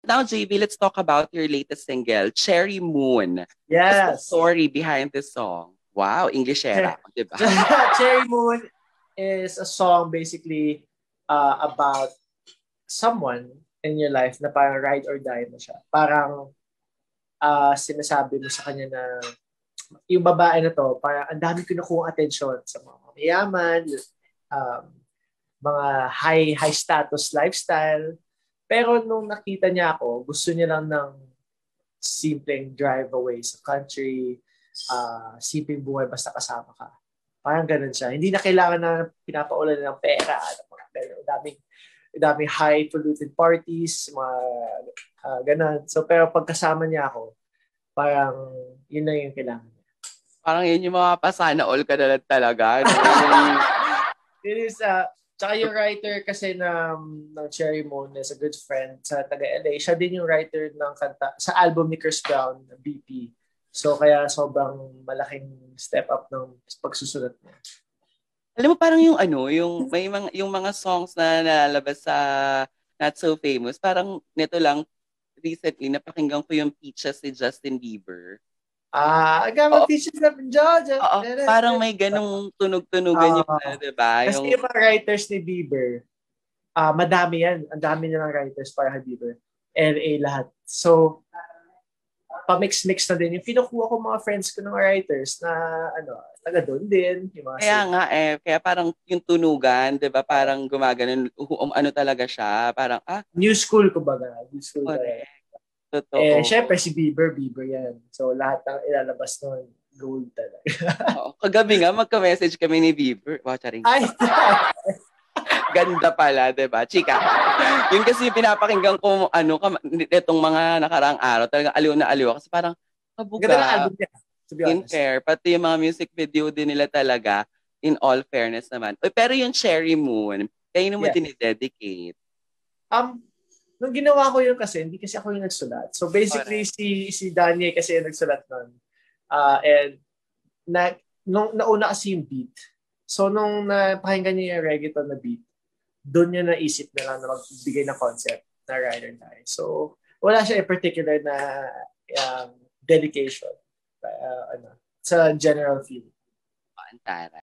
now, JB, let's talk about your latest single, Cherry Moon. What's the Yes. story behind this song? Wow, Englishera, di ba? Cherry Moon is a song basically about someone in your life na parang ride or die mo siya. Parang sinasabi mo sa kanya na yung babae na to, parang ang dami ko nakuha atensyon sa mga mayaman, mga high status lifestyle. Pero nung nakita niya ako, gusto niya lang ng simpleng drive away sa country, simpleng buhay basta kasama ka. Parang ganun siya. Hindi na kailangan na pinapaulan ng pera. Daming high-polluted parties, mga ganun. So, pero pagkasama niya ako, parang yun na yung kailangan niya. Parang yun yung mga pasana all ka na lang talaga. No? Yun is, tsaka yung writer kasi ng Cherry Moon is a good friend sa taga-LA. Siya din yung writer ng kanta sa album ni Chris Brown, BP. So, kaya sobrang malaking step up ng pagsusulat niya. Alam mo, parang yung yung mga songs na nalalabas sa Not So Famous, parang nito lang, recently, napakinggan ko yung Peaches si Justin Bieber. I got my peaches up in Georgia. Oo, parang may ganung tunog-tunugan yung, diba? Kasi yung mga writers ni Bieber, madami yan. Ang dami nilang writers para kay Bieber. LA lahat. So, pa-mix-mix na din. Yung pinukuha ko mga friends ko ng writers na, taga doon din. Yung mga kaya nga kaya parang yung tunugan, diba? Parang gumaganon, talaga siya. Parang, New school, kumbaga. New school talaga. Totoo. Syempre si Bieber yan. So, lahat ng ilalabas nun, gold talaga. Kagabi nga, magka-message kami ni Bieber. Wow, charing. Ay! Ganda pala, diba? Chika. Yun kasi pinapakinggan ko, itong mga nakaraang araw, talagang aliw na aliw. Kasi parang, ganda na album niya, to be honest. Care. Pati yung mga music video din nila talaga, in all fairness naman. Pero yung Cherry Moon, kayo mo dinidedicate? Nung ginawa ko yun kasi, hindi kasi ako yung nagsulat. So basically, si Daniel kasi yung nagsulat nun. And nung nauna kasi yung beat. So nung napakinggan niya yung reggaeton na beat, doon niya naisip na lang na magbigay ng concept na Ride or Die. So wala siya in particular na dedication sa general feeling. Antara.